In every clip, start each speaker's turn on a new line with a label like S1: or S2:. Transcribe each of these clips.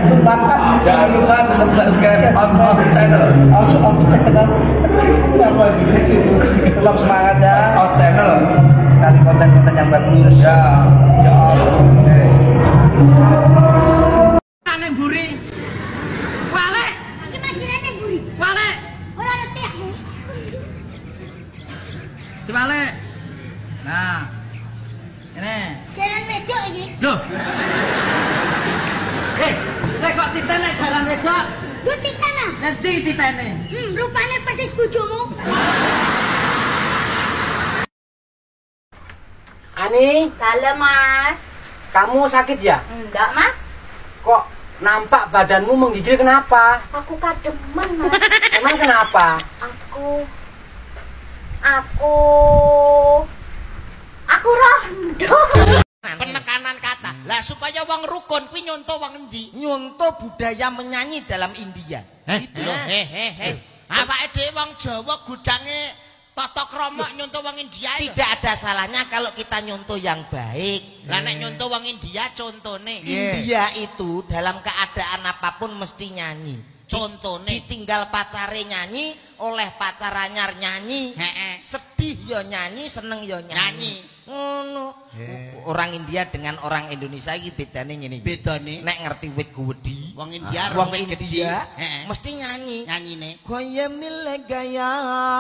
S1: Jangan lupa subscribe Os Channel.
S2: Os Channel. Apa gitu? Tetap semangat ya.
S1: Os Channel.
S2: Cari konten-konten yang bagus.
S1: Ya, ya Os.
S3: Neng buri. Walek.
S4: Iki masine neng buri.
S3: Walek.
S4: Ora ngerti aku.
S3: Dibalik. Nah. Ini.
S4: Jalan wedok iki.
S3: Loh. Kok titene jalan wedok?
S4: Lu titana.
S3: Nanti titene.
S4: Rupane persis bojomu.
S5: Ani,
S4: Dalam, Mas.
S5: kamu sakit ya?
S4: Enggak, Mas.
S5: Kok nampak badanmu menggigil kenapa?
S4: Aku kademen, Mas.
S5: Emang kenapa?
S4: Aku rondo.
S6: Penekanan kata lah supaya wong rukun kuwi nyontoh wong endi? Nyontoh budaya menyanyi dalam India. Itu loh. Awake dhewe wong Jawa gudange tata krama nyontoh wong India. Tidak ada salahnya kalau kita nyontoh yang baik. Lah nek nyontoh wong India contone India itu dalam keadaan apapun mesti nyanyi. Contone ditinggal pacare nyanyi, oleh pacar anyar nyanyi. Sedih yo nyanyi, seneng yo nyanyi. Ngono. Orang India dengan orang Indonesia iki bedane ngene iki. Bedane nek ngerti wit guwedi, wong India mesti nyanyi. Nyanyine. Koye mile gaya.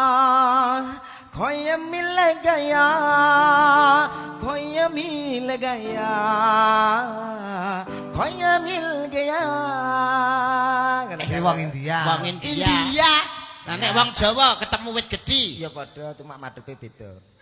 S6: Koye mile gaya. Koye mile gaya. Koye mil gaya.
S3: Wong India.
S6: Wong India. Lah nek wong Jawa ketemu wit gedhi
S5: Ya padha cuma madepe beda.